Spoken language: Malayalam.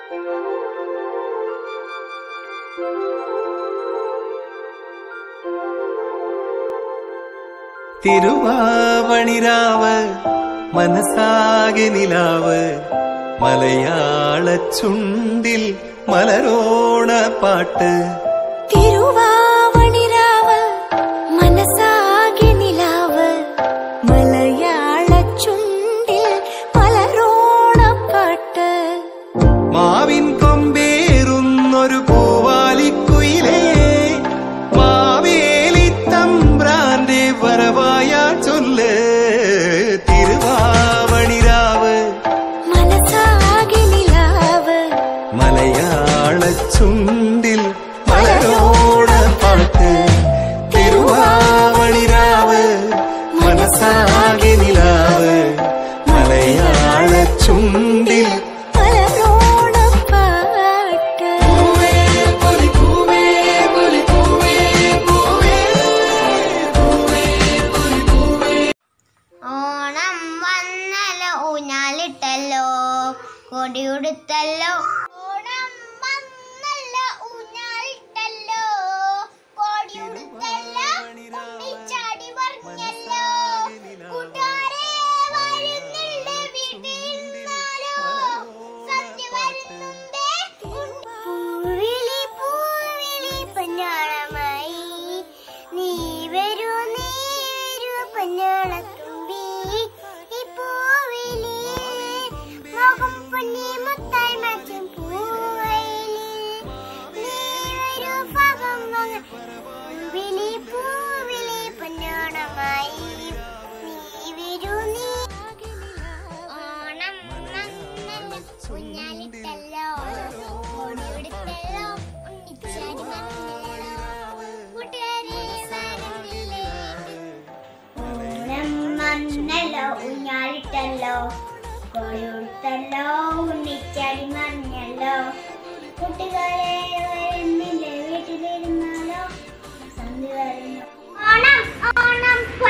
തിരുവാവണിരാവ് മനസാകെ നിലാവ് മലയാള ചുണ്ടിൽ മലരോണ പാട്ട്. തിരുവാവണിരാവ് മനസാകെ നിലാവ് മലയാള ചുണ്ടിൽ മലരോണ പാട്ട്. മാവിൻ കൊമ്പേറുന്നൊരു പൂവാലിക്കുയിലേ മാവേലി തമ്പ്രാന്റെ വരവായ ചൊല്ല്. തിരുവാവണിരാവ് മനസാകെ നിലാവ് മലയാള ചുണ്ടിൽ മലരോണ പാട്ട്. തിരുവാവണിരാവ് മനസാകെ നിലാവ് മലയാള ചുണ്ടിൽ മലരോണ പാട്ട്. ഓണം വന്നല്ലോ ഊഞ്ഞാലിട്ടല്ലോ കൊടിയുടുത്തല്ലോ. ഓണം വന്നല്ലോ ഊഞ്ഞാലിട്ടല്ലോ കൊടിയുടുത്തല്ലോ ഉണ്ണിച്ചാടി പറഞ്ഞല്ലോ. കൂട്ടുകാരെ വരുന്നുണ്ട് വീട്ടിലിരുന്നാലോ സദ്യ വരുന്നുണ്ട്. പൂവിളി പൂവിളി പൊന്നാളമായി നീ വരൂ പൊന്നാളത്തുമ്പി. ഈ പൂവിളി മുഖം പൊന്നി മുത്തായി മാറ്റും പൂവയിലി നീ വരൂ പാപം പൂവിളി പൂവിളി പൊന്നാളമായി നീ വരൂ നീ. ഓണം വന്നല്ലോ ഊഞ്ഞാലിട്ടല്ലോ കൊടിയുടുത്തല്ലോ ഉണ്ണിച്ചാടി പറഞ്ഞല്ലോ. കൂട്ടുകാരെ വരുന്നില്ലേ. ഓണം വന്നല്ലോ ഊഞ്ഞാലിട്ടല്ലോ കൊടിയുടുത്തല്ലോ ഉണ്ണിച്ചാടി മറിഞ്ഞല്ലോ. കൂട്ടുകാരെ വരുന്നില്ലേ വീട്ടിലിരുന്നാലോ സന്ധ്യ വരുന്നു. ഓണം ഓണം